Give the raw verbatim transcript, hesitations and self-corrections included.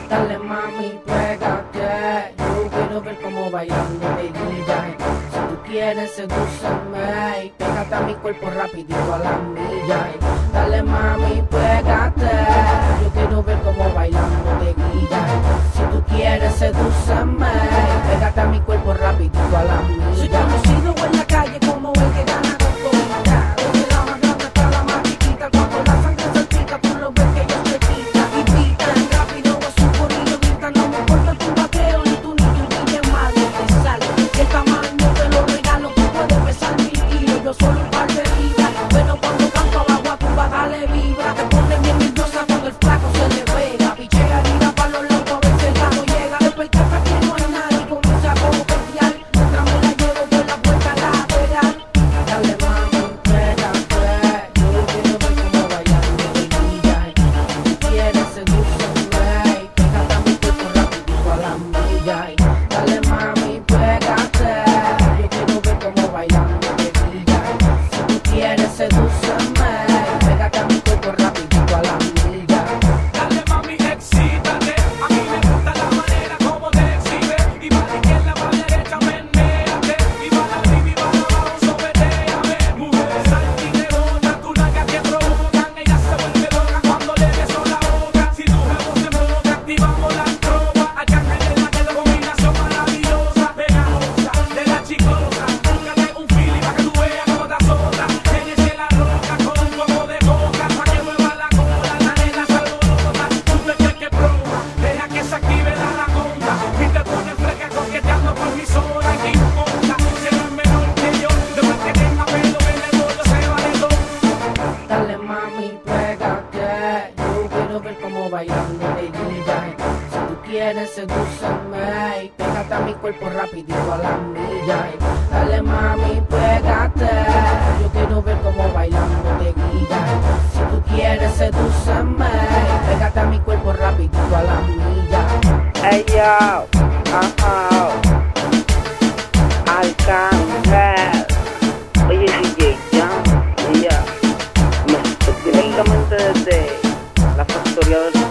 Dale mami, pégate. Yo quiero ver cómo bailando de guilla. Si tú quieres, sedúceme y pégate a mi cuerpo rapidito a la milla. Dale mami, pégate. Yo quiero ver cómo bailando de guilla. Si tú quieres, sedúceme y pégate a mi cuerpo rapidito a la milla. Soy conocido en la calle como el que gana con comida. Desde la más grande hasta la más chiquita. Cuando la sangre salpica, tú lo ves que yo te quita y pitan rápido a su corillo grita. No me importa tu vaqueo ni tu ni tu niña madre te sale. El tamaño te lo regalo, tú puedes pesar mil kilos, yo solo un par de libras. Pero cuando canto abajo a tu baja le vibra. Te pone bien nerviosa cuando el flaco se le pega. Pichea tira pa' los locos a ver si el gato llega. Después que aquí no hay nadie y comienza a coquetear. Mientras me la llevo por la puerta lateral. Dale mami, pégate. Yo quiero ver cómo bailando de guilla. Si quieres sedúceme y pégate a mi cuerpo rapidito a la milla. Dale mami, pégate. Yo quiero ver cómo bailando de guilla. Si tú quieres sedúceme y pégate a mi cuerpo rapidito a la milla. Dale mami, excítate. A mí me gusta la manera como te exhibes. Y va a la izquierda, va a la derecha, menéate. Y va a la arriba y va a la abajo, sobetéame. Mujer, salta y rebota, tus nalgas te provocan. Ella se vuelve loca cuando le beso la boca. Si tu jevo se moca, activamos las tropas. Arcángel en la que la combinación maravillosa, pegajosa, de la chicosa. Búscate un fili para que tú veas cómo te azota. Llénese la roca con un poco de coca. Pa' que mueva la cola, la nena se alborota. Tú te crees que proba, deja que se active la anaconda. Y te pones fresca coqueteando por mi zona. ¿Qué importa? Si no es menor que yo, después que tenga pelo en el bollo se vale todo. Dale mami, pégate. Yo quiero ver cómo bailando de guilla. Si tú quieres, sedúceme y pégate a mi cuerpo rapidito a la milla. Dale mami, pégate. Yo quiero ver cómo bailando de guilla. Si tú quieres, sedúceme y pégate a mi cuerpo rapidito a la milla. Hey yo, uh-oh, Arcángel. Oye D J, ya, ya, directamente desde la factoría del